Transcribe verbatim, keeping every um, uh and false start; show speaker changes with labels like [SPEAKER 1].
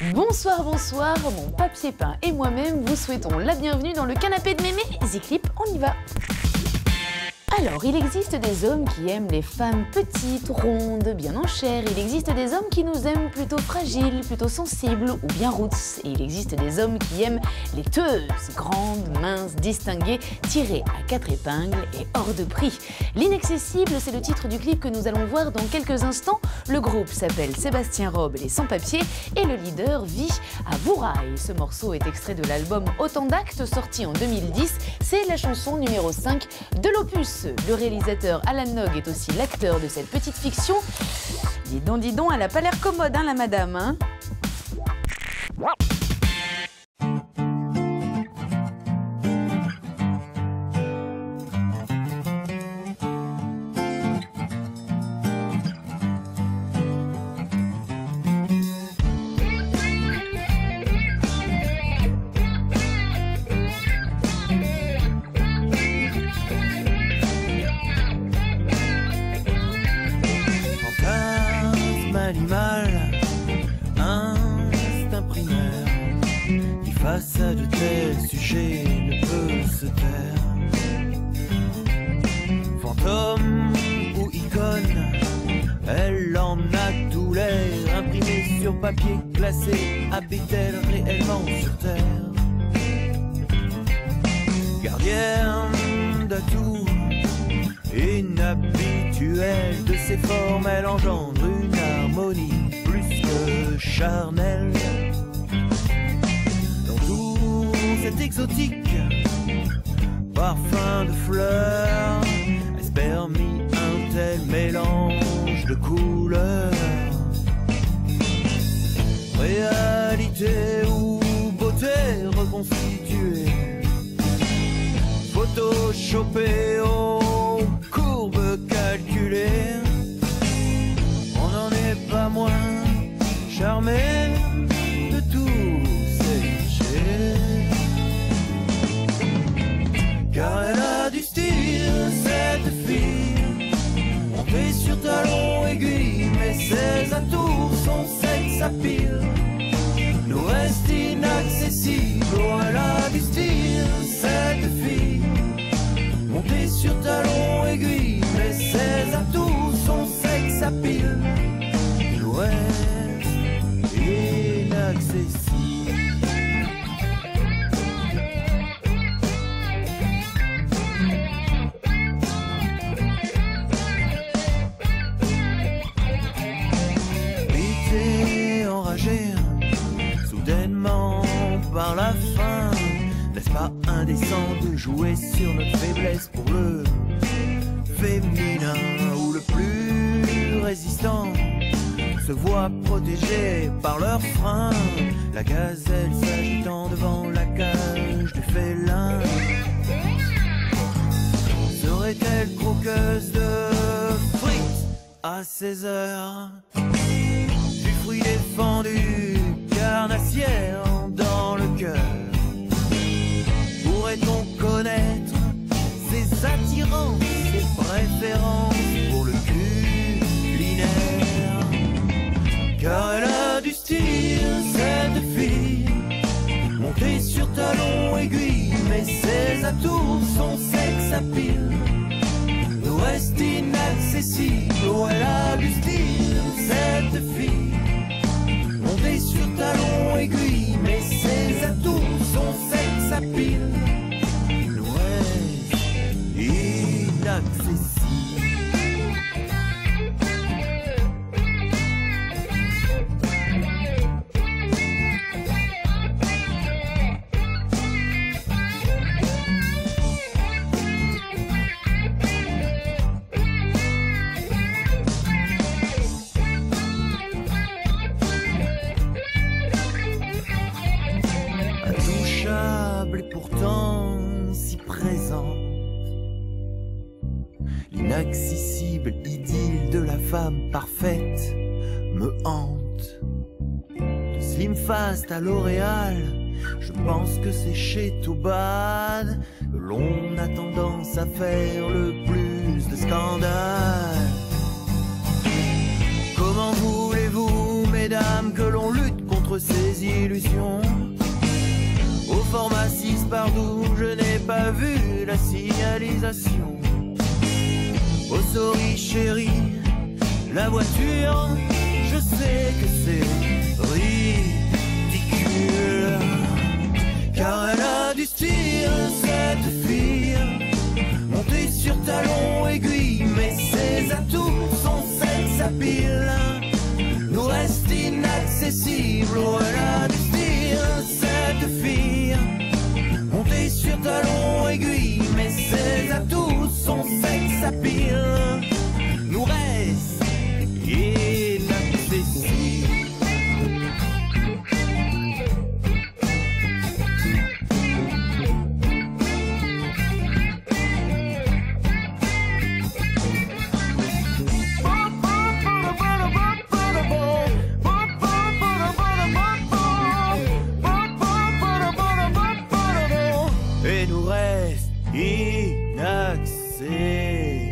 [SPEAKER 1] Bonsoir, bonsoir, mon papier peint et moi-même vous souhaitons la bienvenue dans le canapé de mémé. Ziclip, on y va. Alors, il existe des hommes qui aiment les femmes petites, rondes, bien en chair. Il existe des hommes qui nous aiment plutôt fragiles, plutôt sensibles ou bien roots. Et il existe des hommes qui aiment les teuses, grandes, minces, distinguées, tirées à quatre épingles et hors de prix. L'inaccessible, c'est le titre du clip que nous allons voir dans quelques instants. Le groupe s'appelle Sébastien Robe et les Sans-Papiers et le leader vit à Bourail. Ce morceau est extrait de l'album Autant d'actes, sorti en deux mille dix. C'est la chanson numéro cinq de l'opus. Le réalisateur Alan Nog est aussi l'acteur de cette petite fiction. Dis donc, dis donc, elle a pas l'air commode, hein, la madame, hein.
[SPEAKER 2] Animal, instinct primaire, qui face à de tels sujets ne peut se taire. Fantôme ou icône, elle en a tout l'air. Imprimé sur papier, glacé, habite-t-elle réellement sur terre? Gardienne d'atout, inhabituelle de ses formes, elle engendre une harmonie plus que charnelle. Dans tout cet exotique parfum de fleurs, est-ce permis un tel mélange de couleurs? Réalité ou beauté reconstituée, photoshopée aux courbes calculées, on n'en est pas moins charmé de tous ces jets. Car elle a du style, cette fille, montée sur talons aiguilles, mais ses atours sont sexe à pile, nous reste inaccessible. Oh, elle a du style, cette fille, montée sur talons aiguilles, mais ses atours sont sexe à pile, nous reste inaccessible. Vite enragé, soudainement par la faim, n'est-ce pas indécent de jouer sur notre faiblesse pour le féminin, où le plus résistant se voit protégé par leurs freins, la gazelle s'agitant devant la cage du félin? Serait-elle croqueuse de frites à seize heures, du fruit défendu, carnassière dans le cœur? Pourrait-on connaître ses attirances, ses préférences pour le culinaire? Car elle a du style, cette fille, montée sur talons aiguilles, mais ses atours sont sexe à pile, nous reste inaccessible. Oh, elle a du style, cette fille, montée sur talons aiguilles, mais ses atours sont sexe à pile, nous reste inaccessible. Et pourtant si présente, l'inaccessible idylle de la femme parfaite me hante. De Slim Fast à L'Oréal, je pense que c'est chez Toubad que l'on a tendance à faire le plus de scandales. Comment voulez-vous, mesdames, que l'on lutte contre contre ces illusions. Au format six par douze, je n'ai pas vu la signalisation. Oh sorry chérie, la voiture, je sais que c'est ridicule, car elle a du style, cette fille, montée sur talons aiguilles, mais ses atouts, son sexe à pile, nous reste inaccessible. Oh, elle a du style, cette fille, montée sur talons aiguilles, mais ses atouts, son sexe à pile, nous reste inaccessible. Et nous reste inaccessible.